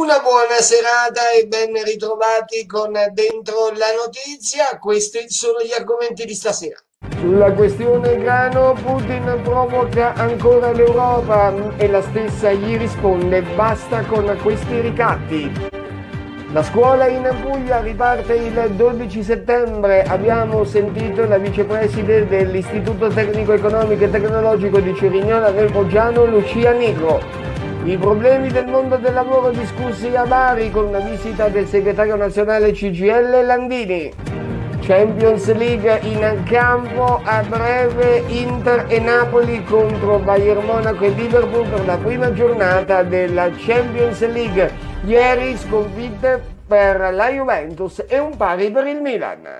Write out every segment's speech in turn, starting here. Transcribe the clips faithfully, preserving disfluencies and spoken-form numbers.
Una buona serata e ben ritrovati con Dentro la Notizia. Questi sono gli argomenti di stasera. Sulla questione grano, Putin provoca ancora l'Europa e la stessa gli risponde: basta con questi ricatti. La scuola in Puglia riparte il dodici settembre. Abbiamo sentito la vicepresidente dell'Istituto Tecnico Economico e Tecnologico di Cerignola nel Foggiano, Lucia Nico. I problemi del mondo del lavoro discussi a Bari con una visita del segretario nazionale C G I L Landini. Champions League in campo a breve, Inter e Napoli contro Bayern Monaco e Liverpool per la prima giornata della Champions League. Ieri sconfitte per la Juventus e un pari per il Milan.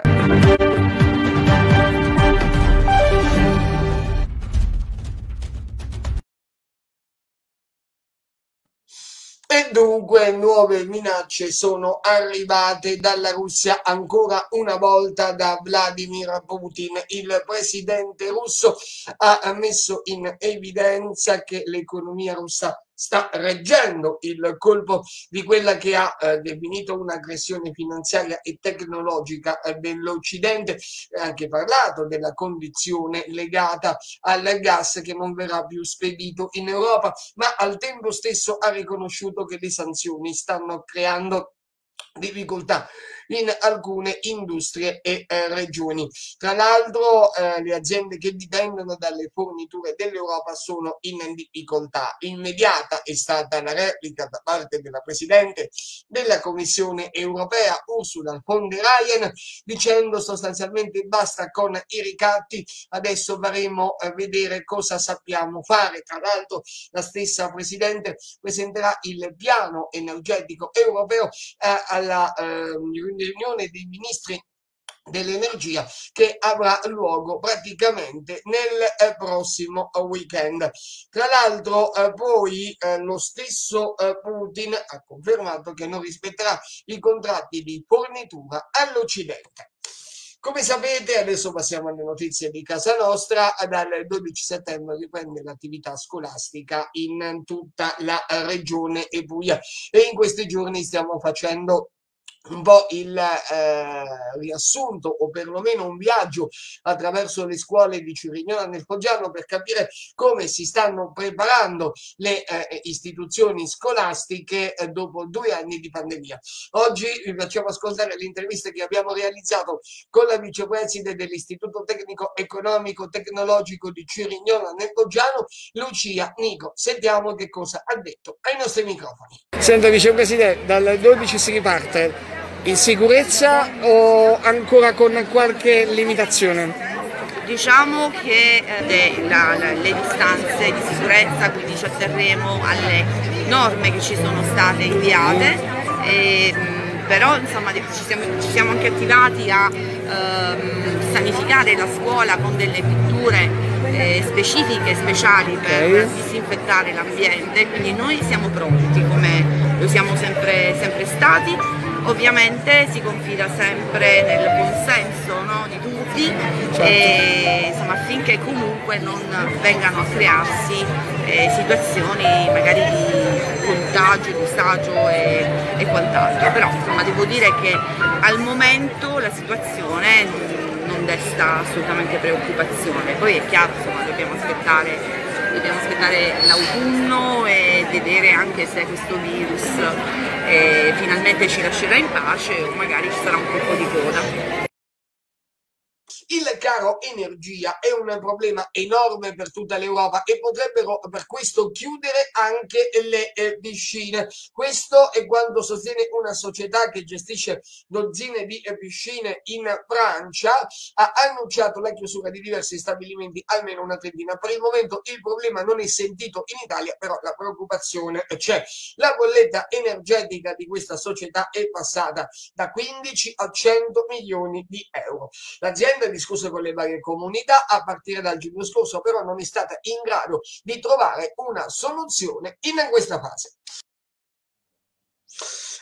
E dunque nuove minacce sono arrivate dalla Russia, ancora una volta da Vladimir Putin. Il presidente russo ha messo in evidenza che l'economia russa sta reggendo il colpo di quella che ha eh, definito un'aggressione finanziaria e tecnologica eh, dell'Occidente. Ha anche parlato della condizione legata al gas che non verrà più spedito in Europa, ma al tempo stesso ha riconosciuto che le sanzioni stanno creando difficoltà in alcune industrie e eh, regioni. Tra l'altro eh, le aziende che dipendono dalle forniture dell'Europa sono in difficoltà. Immediata è stata la replica da parte della Presidente della Commissione Europea, Ursula von der Leyen, dicendo sostanzialmente basta con i ricatti, adesso faremo eh, vedere cosa sappiamo fare. Tra l'altro la stessa Presidente presenterà il piano energetico europeo eh, alla eh, riunione dei ministri dell'energia che avrà luogo praticamente nel eh, prossimo weekend. Tra l'altro eh, poi eh, lo stesso eh, Putin ha confermato che non rispetterà i contratti di fornitura all'Occidente. Come sapete, adesso passiamo alle notizie di casa nostra. Dal dodici settembre riprende l'attività scolastica in tutta la regione Puglia e in questi giorni stiamo facendo un po' il eh, riassunto o perlomeno un viaggio attraverso le scuole di Cerignola nel Foggiano per capire come si stanno preparando le eh, istituzioni scolastiche eh, dopo due anni di pandemia. Oggi vi facciamo ascoltare l'intervista che abbiamo realizzato con la vicepresidente dell'Istituto Tecnico Economico Tecnologico di Cerignola nel Foggiano, Lucia Nico. Sentiamo che cosa ha detto ai nostri microfoni. Senta vicepresidente, dal dodici si riparte. In sicurezza o ancora con qualche limitazione? Diciamo che eh, la, la, le distanze di sicurezza, quindi ci atterremo alle norme che ci sono state inviate, e, però insomma ci siamo, ci siamo anche attivati a ehm, sanificare la scuola con delle pitture eh, specifiche, speciali per okay. disinfettare l'ambiente, quindi noi siamo pronti come lo siamo sempre, sempre stati. Ovviamente si confida sempre nel buonsenso, no, di tutti, certo. E, insomma, affinché comunque non vengano a crearsi eh, situazioni magari di contagio, disagio e, e quant'altro. Però insomma, devo dire che al momento la situazione non desta assolutamente preoccupazione. Poi è chiaro, insomma, dobbiamo aspettare Dobbiamo aspettare l'autunno e vedere anche se questo virus eh, finalmente ci lascerà in pace o magari ci sarà un colpo di coda. Il caro energia è un problema enorme per tutta l'Europa e potrebbero per questo chiudere anche le eh, piscine. Questo è quanto sostiene una società che gestisce dozzine di eh, piscine in Francia. Ha annunciato la chiusura di diversi stabilimenti, almeno una trentina. Per il momento il problema non è sentito in Italia, però la preoccupazione c'è. La bolletta energetica di questa società è passata da quindici a cento milioni di euro. L'azienda discusso con le varie comunità a partire dal giugno scorso, però non è stata in grado di trovare una soluzione in questa fase.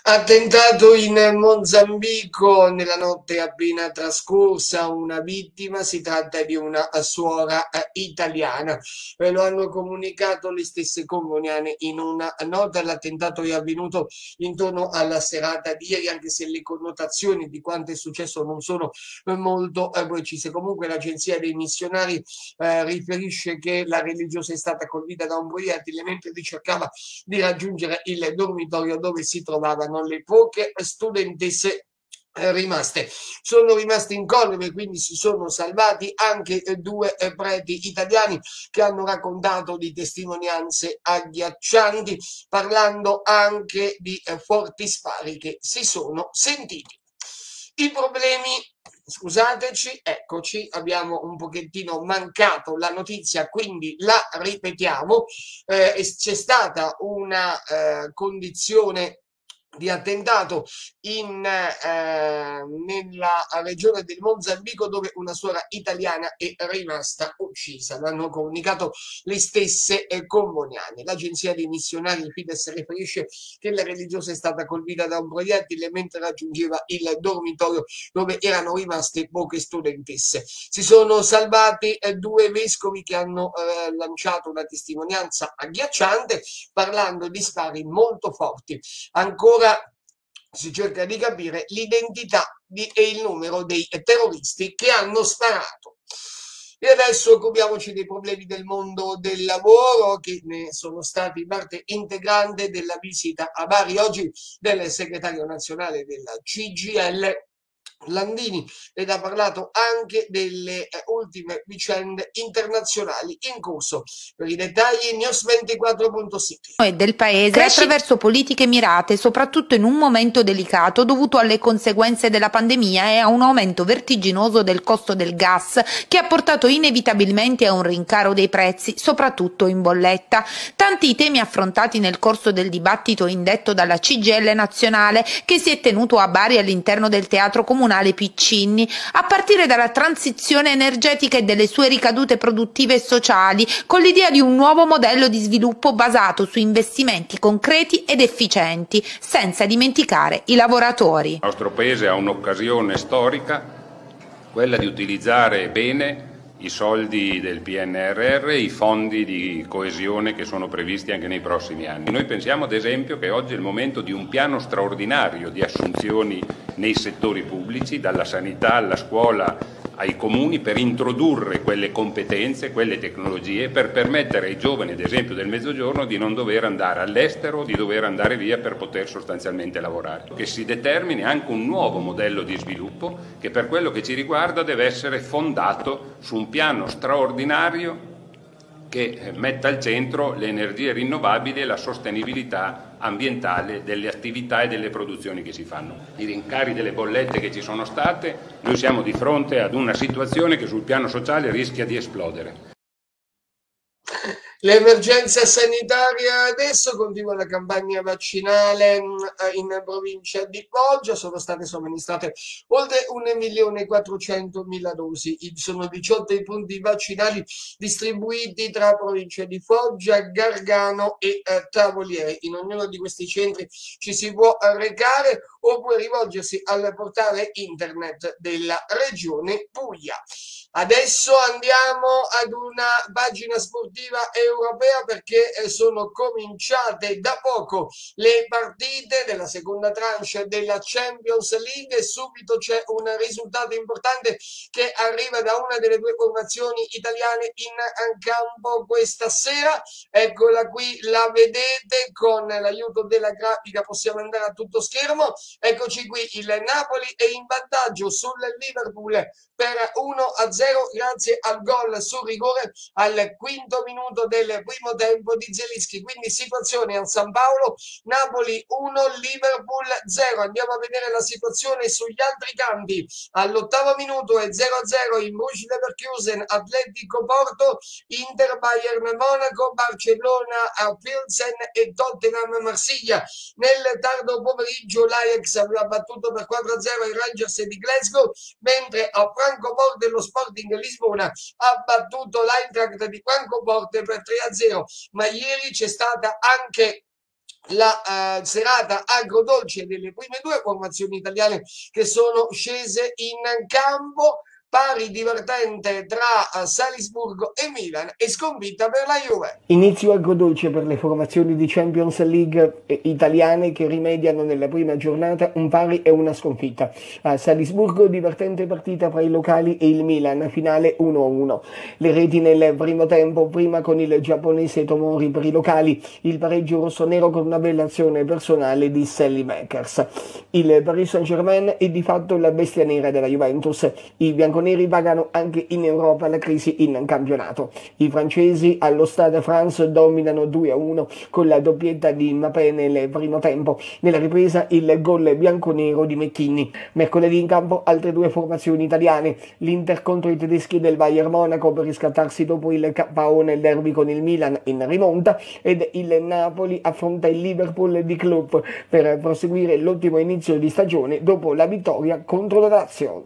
Attentato in Mozambico nella notte appena trascorsa, una vittima, si tratta di una suora eh, italiana. Eh, lo hanno comunicato le stesse comuniane in una nota. L'attentato è avvenuto intorno alla serata di ieri, anche se le connotazioni di quanto è successo non sono eh, molto eh, precise. Comunque l'agenzia dei missionari eh, riferisce che la religiosa è stata colpita da un proiettile mentre ricercava di raggiungere il dormitorio dove si trovavano le poche studentesse eh, rimaste. Sono rimasti incolumi, quindi si sono salvati anche eh, due eh, preti italiani che hanno raccontato di testimonianze agghiaccianti, parlando anche di eh, forti spari che si sono sentiti. I problemi, scusateci, eccoci, abbiamo un pochettino mancato la notizia, quindi la ripetiamo. Eh, c'è stata una eh, condizione di attentato in, eh, nella regione del Mozambico, dove una suora italiana è rimasta uccisa. L'hanno comunicato le stesse eh, comuniane. L'agenzia dei missionari Fides riferisce che la religiosa è stata colpita da un proiettile mentre raggiungeva il dormitorio dove erano rimaste poche studentesse. Si sono salvati eh, due vescovi che hanno eh, lanciato una testimonianza agghiacciante, parlando di spari molto forti. Ancora si cerca di capire l'identità e il numero dei terroristi che hanno sparato. E adesso occupiamoci dei problemi del mondo del lavoro, che ne sono stati parte integrante della visita a Bari oggi del segretario nazionale della C G I L Landini, ed ha parlato anche delle eh, ultime vicende internazionali in corso. Per i dettagli news ventiquattro punto sette. E del paese Cresci... attraverso politiche mirate, soprattutto in un momento delicato dovuto alle conseguenze della pandemia e a un aumento vertiginoso del costo del gas, che ha portato inevitabilmente a un rincaro dei prezzi, soprattutto in bolletta. Tanti i temi affrontati nel corso del dibattito indetto dalla C G I L nazionale, che si è tenuto a Bari all'interno del Teatro Comunale Piccinni, a partire dalla transizione energetica e delle sue ricadute produttive e sociali, con l'idea di un nuovo modello di sviluppo basato su investimenti concreti ed efficienti, senza dimenticare i lavoratori. Il nostro Paese ha un'occasione storica, quella di utilizzare bene i soldi del P N R R, i fondi di coesione che sono previsti anche nei prossimi anni. Noi pensiamo ad esempio che oggi è il momento di un piano straordinario di assunzioni nei settori pubblici, dalla sanità alla scuola ai comuni, per introdurre quelle competenze, quelle tecnologie, per permettere ai giovani, ad esempio del Mezzogiorno, di non dover andare all'estero, di dover andare via per poter sostanzialmente lavorare. Che si determini anche un nuovo modello di sviluppo che, per quello che ci riguarda, deve essere fondato su un piano straordinario che metta al centro le energie rinnovabili e la sostenibilità ambientale delle attività e delle produzioni che si fanno. I rincari delle bollette che ci sono state, noi siamo di fronte ad una situazione che sul piano sociale rischia di esplodere. L'emergenza sanitaria adesso, continua la campagna vaccinale in provincia di Foggia, sono state somministrate oltre un milione e quattrocentomila dosi, sono diciotto i punti vaccinali distribuiti tra provincia di Foggia, Gargano e eh, Tavoliere. In ognuno di questi centri ci si può recare oppure rivolgersi al portale internet della regione Puglia. Adesso andiamo ad una pagina sportiva europea, perché sono cominciate da poco le partite della seconda tranche della Champions League e subito c'è un risultato importante che arriva da una delle due formazioni italiane in campo questa sera. Eccola qui, la vedete, con l'aiuto della grafica possiamo andare a tutto schermo. Eccoci qui, il Napoli è in vantaggio sul Liverpool per uno a zero grazie al gol sul rigore al quinto minuto del primo tempo di Zelinski. Quindi situazione a San Paolo, Napoli uno, Liverpool zero. Andiamo a vedere la situazione sugli altri campi. All'ottavo minuto è zero a zero in Bruges Leverkusen, Atletico Porto, Inter Bayern Monaco, Barcellona a Pilsen e Tottenham Marsiglia. Nel tardo pomeriggio l'Ajax aveva battuto per quattro a zero i Rangers di Glasgow, mentre a Francoforte lo Sporting Lisbona ha battuto l'Eintracht di Francoforte per tre a zero. Ma ieri c'è stata anche la uh, serata agrodolce delle prime due formazioni italiane che sono scese in campo. Pari divertente tra Salisburgo e Milan e sconfitta per la Juve. Inizio agrodolce per le formazioni di Champions League italiane che rimediano nella prima giornata un pari e una sconfitta. A Salisburgo divertente partita fra i locali e il Milan, finale uno a uno. Le reti nel primo tempo, prima con il giapponese Tomori per i locali, il pareggio rossonero con una bella azione personale di Sally Makers. Il Paris Saint-Germain è di fatto la bestia nera della Juventus. I bianconeri neri pagano anche in Europa la crisi in campionato. I francesi allo Stade France dominano due a uno con la doppietta di Mbappé nel primo tempo. Nella ripresa il gol bianconero di McKennie. Mercoledì in campo altre due formazioni italiane. L'Inter contro i tedeschi del Bayern Monaco per riscattarsi dopo il K O nel derby con il Milan in rimonta, ed il Napoli affronta il Liverpool di Klopp per proseguire l'ottimo inizio di stagione dopo la vittoria contro la Lazio.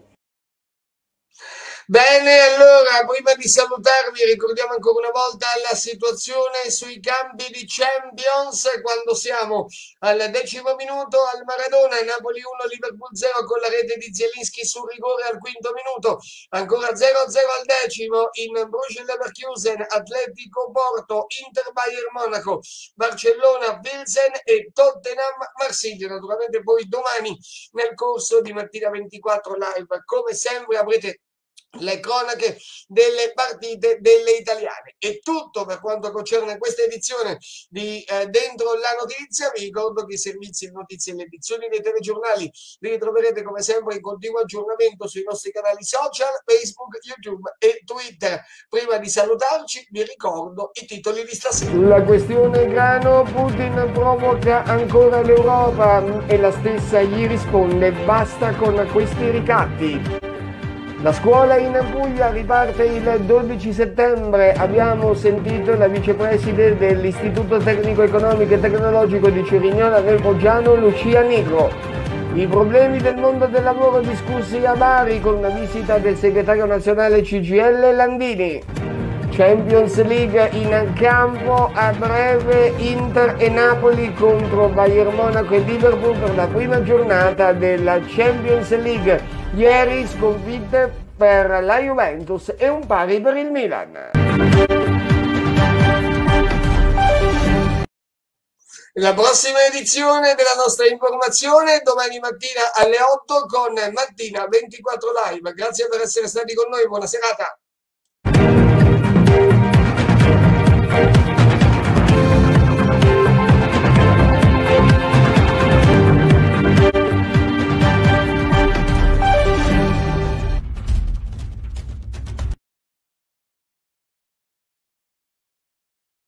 Bene, allora, prima di salutarvi ricordiamo ancora una volta la situazione sui campi di Champions, quando siamo al decimo minuto al Maradona, Napoli uno, Liverpool zero con la rete di Zielinski sul rigore al quinto minuto, ancora zero a zero al decimo in Borussia Leverkusen, Atletico Porto, Inter Bayern Monaco, Barcellona Pilsen e Tottenham Marsiglia. Naturalmente poi domani nel corso di Mattina ventiquattro live, come sempre avrete le cronache delle partite delle italiane. È tutto per quanto concerne questa edizione di eh, Dentro la Notizia. Vi ricordo che i servizi di notizie e le edizioni dei telegiornali li ritroverete come sempre in continuo aggiornamento sui nostri canali social, Facebook, YouTube e Twitter. Prima di salutarci vi ricordo i titoli di stasera. Sulla questione grano, Putin provoca ancora l'Europa e la stessa gli risponde: basta con questi ricatti. La scuola in Puglia riparte il dodici settembre. Abbiamo sentito la vicepresidente dell'Istituto Tecnico Economico e Tecnologico di Cerignola del Foggiano, Lucia Nigro. I problemi del mondo del lavoro discussi a Bari con una visita del segretario nazionale C G I L Landini. Champions League in campo a breve, Inter e Napoli contro Bayern Monaco e Liverpool per la prima giornata della Champions League. Ieri sconfitte per la Juventus e un pari per il Milan. La prossima edizione della nostra informazione domani mattina alle otto con Mattina ventiquattro Live. Grazie per essere stati con noi, buona serata.